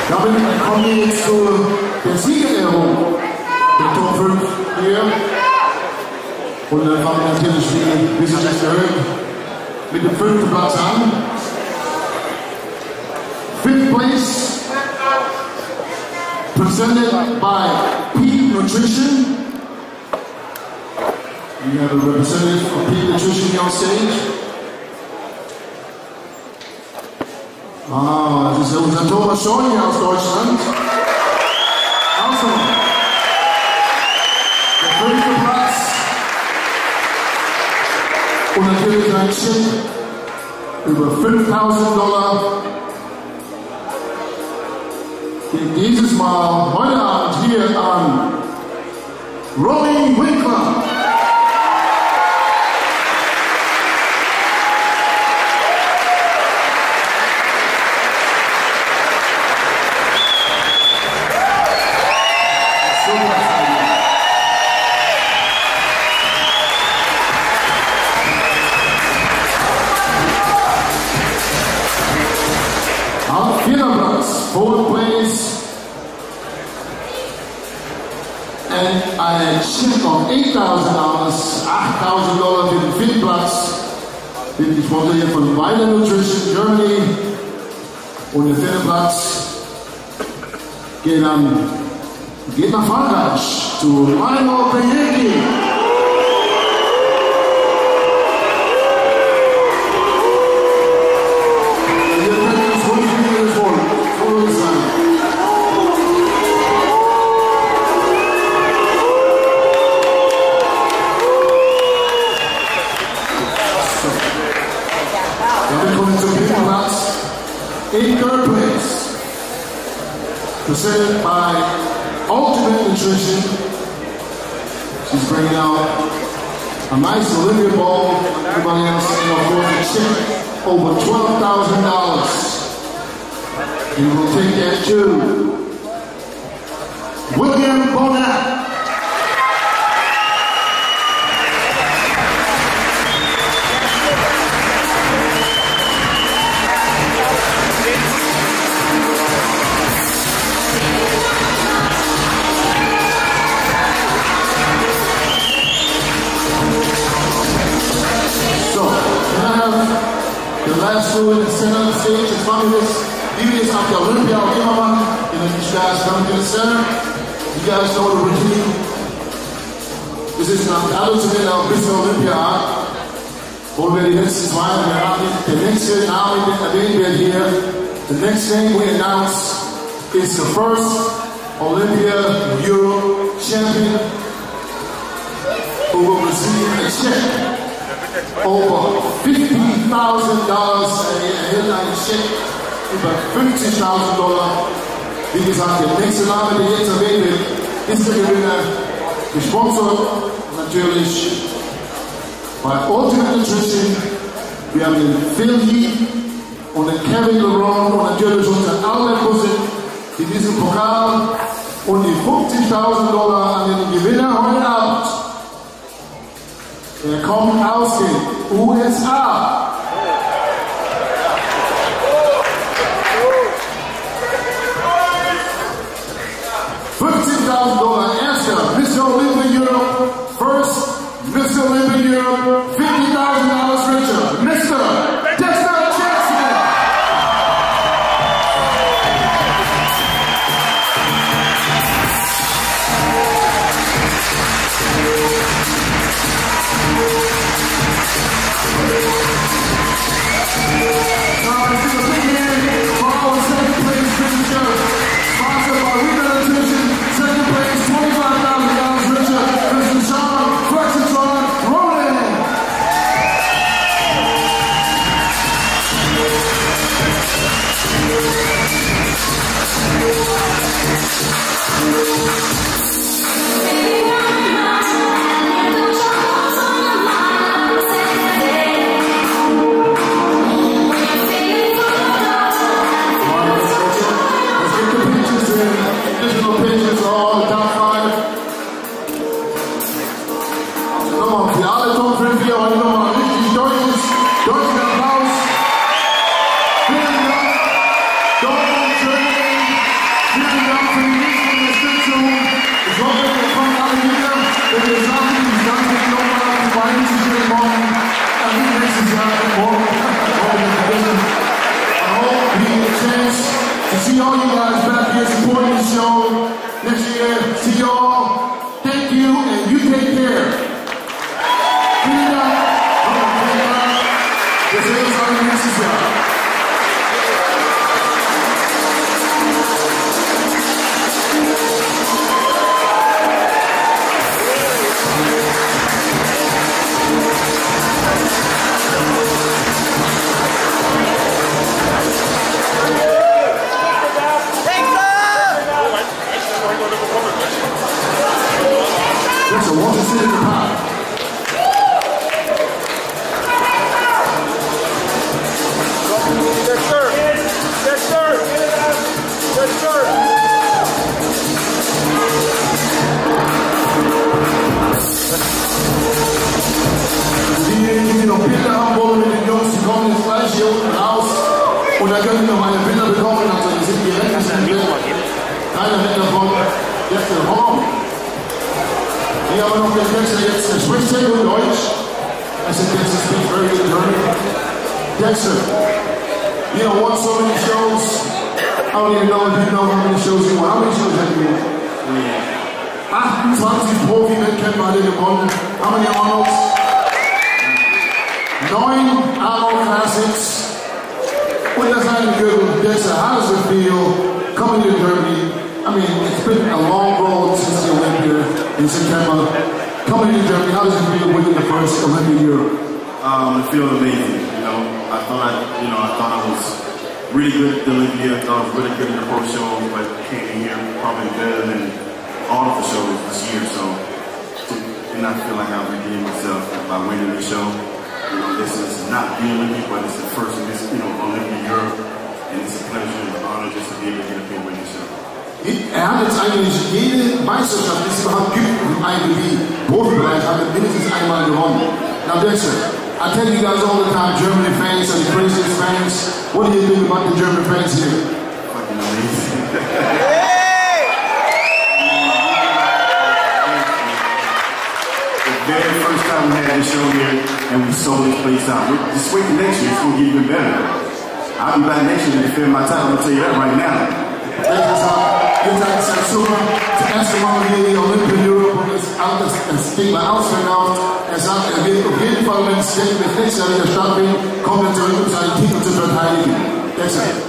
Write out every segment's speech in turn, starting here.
Damit kommen wir jetzt zu der Siegerehrung der Top 5 hier. Und dann fangen wir natürlich, wie sich das gehört, mit dem 5. Platz an. 5th place, presented by Peak Nutrition. We have a representative of Peak Nutrition here on stage. Ah, das ist unser Thomas Schoen hier aus Deutschland. Also, der 5. Platz. Und natürlich ein Check über $5.000. Geht dieses Mal heute Abend hier an Robbie Winkler. Auf 4. Platz, 4th place, and a check of $8,000, $8,000 für den 4. Platz, wird gesponsert hier von Weiler Nutrition Germany. Und der 4. Platz geht nach Frankreich zu Lionel Payeki. Damit kommen wir zum 3. Platz. In 3rd place, presented by Ultimate Nutrition. She's bringing out a nice Olympic ball, everybody else, and of course a check over $12,000. And we'll take that to William Bonat. The last two in the center of the stage, as long as even if it's after Olympia or Immermann, and then you guys come to the center, you guys know the routine. Das ist nach alles bis zur Olympia, wo wir die letzten 2 Jahre, der nächste Name, den erwähnt wird hier, the next thing we announce is the first Olympia Euro champion who will receive a check over $50,000, erhält einen Check über $50.000. Wie gesagt, der nächste Name, der jetzt erwähnt wird, ist der Gewinner, gesponsert natürlich bei Ultimate Nutrition. Wir haben den Phil Heath und den Kevin LeBron und natürlich unsere Albert Busse in diesem Pokal und die $50.000 an den Gewinner heute Abend. Er kommt aus den USA. $15,000 erster Mr. Olympia Europe, first Mr. Olympia Europe, $50,000 richer, Mr. Dexter Jackson. Thank you. sit in the park. Yes, sir. Yes, sir. Yes, sir. Diejenigen, die noch Bilder haben wollen mit den Jungs, die kommen jetzt gleich hier unten raus und dann können die noch meine Bilder bekommen. Also die sind direkt aus dem Bild. Keiner weg davon. Jetzt der Horn. Hier haben wir noch den Dexter jetzt, der spricht sehr gut Deutsch. I said Dexter speaks very good German. Dexter, you know, won so many shows. I don't even know if you know how many shows you won. How many shows have you won? 28 Profi-Wettkämpfe hat er gewonnen. How many Arnolds? 9 Arnold Classics. Unter seinem Gürtel, Dexter, how does it feel coming to Germany? I mean, it's been a long road since the Olympia in September. Coming to Germany, how does it feel winning the first Olympia Europe? It feels amazing. You know, I thought I was really good at the Olympia. I thought I was really good in the pro shows, but came in here probably better than all of the shows this year. So, did not feel like I redeemed myself by winning the show. You know, this is not the Olympia, but it's the first of this, Olympia Europe, and it's a pleasure and an honor just to be able to get up here and win the show. Hat jetzt eigentlich jede Meisterschaft, die es überhaupt gibt im IBB-Profibereich, hat er mindestens einmal gewonnen. Now Dexter, I tell you guys all the time, German fans are the craziest fans. What do you think about the German fans here? Fucking amazing. The very first time we had this show here, and we sold this place out. Just wait till next year, it's going to get even better. I'll be back next year to defend my title, I'm going to tell you that right now. Jetzt hat es super, das erste Mal hier in Olympia Europe und das Ding war ausverkauft. Er sagt, er wird auf jeden Fall, wenn es nächstes Jahr wieder stattfindet, kommt er zurück, um seinen Titel zu verteidigen. Deshalb.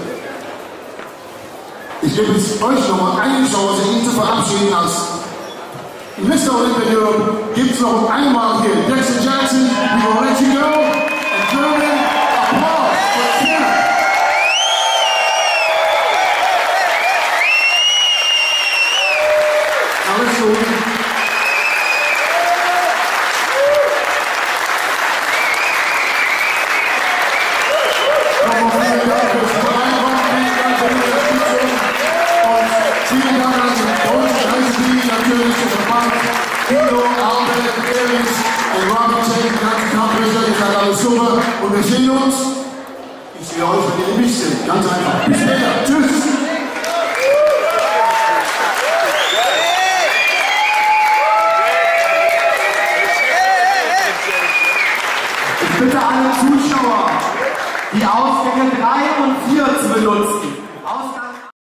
Ich gebe jetzt euch nochmal eine Chance, ihn zu verabschieden als Mr. Olympia Europe. Gibt es noch einmal hier Dexter Jackson, we will let you go, and German applause for Tim. Und wir sehen uns, ich sehe euch, wenn ihr mich seht, ganz einfach. Bis später, tschüss! Ich bitte alle Zuschauer, die Ausgänge 3 und 4 zu benutzen.